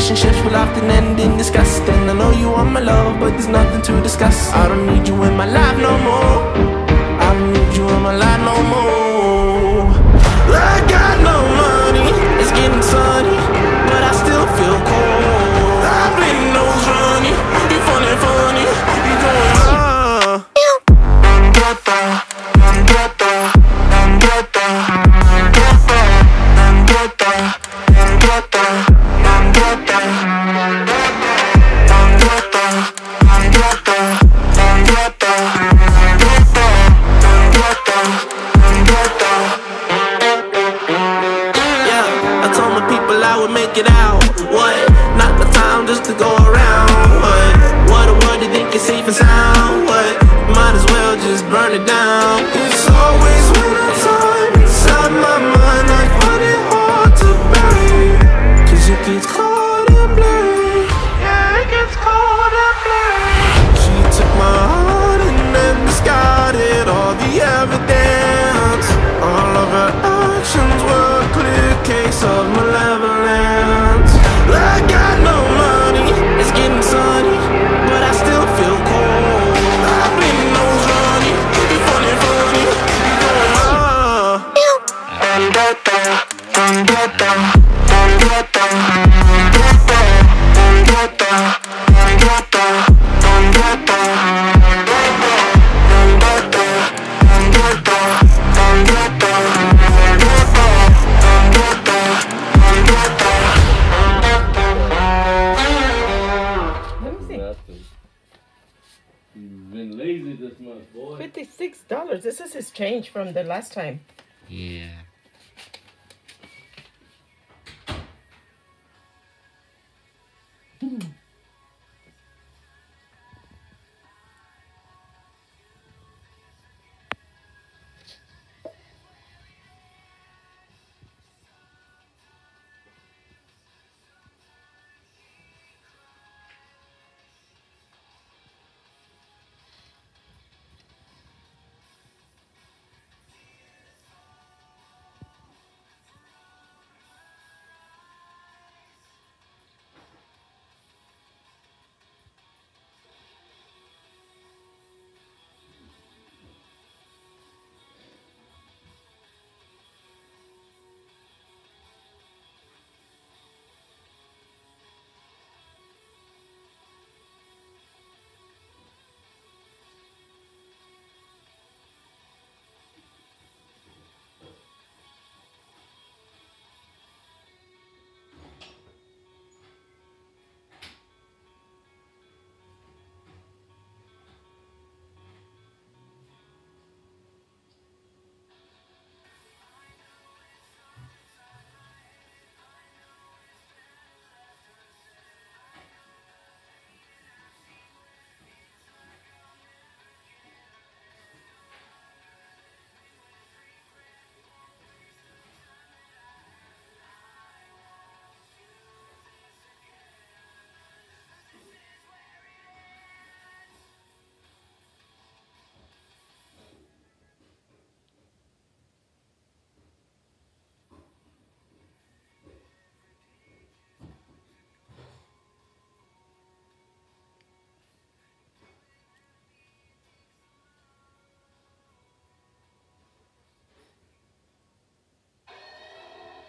Relationships will often end in disgust, and I know you want my love, but there's nothing to discuss. I don't need you in my life no more. I don't need you in my life no more. I got no money, it's getting sunny, but I still feel cold. I've been nose running, you funny, you going make it out. What? Not the time just to go around. What do you think is safe and sound? What? Might as well just burn it down. It's always winter time inside my mind. I find it hard to bear, 'cause it gets cold and blurry. Yeah, it gets cold and blurry. She took my heart and then discarded all the evidence. All of her actions were a clear case of malevolence. I got no money, it's getting sunny, but I still feel cold. I've been nose running, you funny, you going You've been lazy this month, boy. $56. This is his change from the last time. Yeah.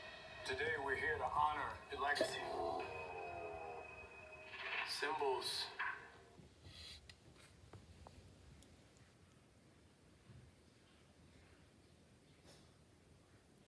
Today we're here to honor your legacy. Symbols